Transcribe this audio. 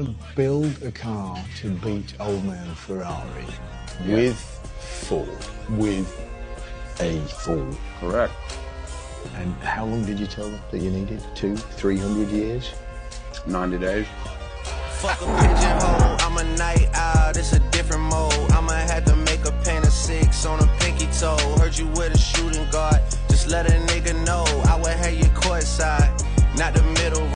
to build a car to beat old man Ferrari with Ford, with a Ford. Correct. And how long did you tell them that you needed? 200-300 years? 90 days. Fuck a pigeonhole, I'm a night owl, it's a different mode. I'ma have to make a pain of 6 on a pinky toe. Heard you with a shooting guard, just let a nigga know I would have you courtside, not the middle.